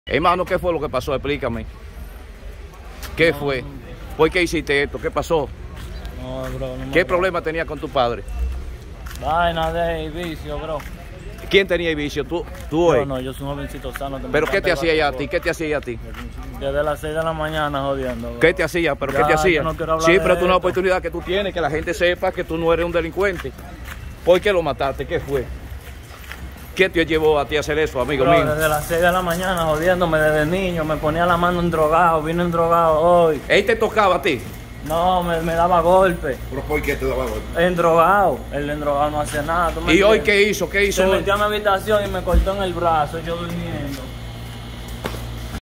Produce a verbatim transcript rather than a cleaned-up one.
Hermano, ¿qué fue lo que pasó? Explícame. ¿Qué no, fue? ¿Por qué hiciste esto? ¿Qué pasó? No, bro, no ¿Qué problema tenía con tu padre? Vaina de vicio, bro. ¿Quién tenía vicio? ¿Tú, tú No, no, yo soy un jovencito sano. ¿Pero qué te hacía ella a ti? ¿Qué te hacía ella a ti? Desde las seis de la mañana jodiendo, bro. ¿Qué te hacía? ¿Pero ya, qué te hacía? No sí, pero es una oportunidad que tú tienes, que la gente sepa que tú no eres un delincuente. ¿Por qué lo mataste? ¿Qué fue? ¿Qué te llevó a ti a hacer eso, amigo bro, mío? Desde las seis de la mañana jodiéndome desde niño, me ponía la mano en drogado, vino en drogado hoy. ¿Él te tocaba a ti? No, me, me daba golpe. ¿Pero por qué te daba golpe? En drogado, el en drogado no hacía nada. ¿Y hoy qué hizo? ¿Qué hizo? Se hoy? metió a mi habitación y me cortó en el brazo, yo durmiendo.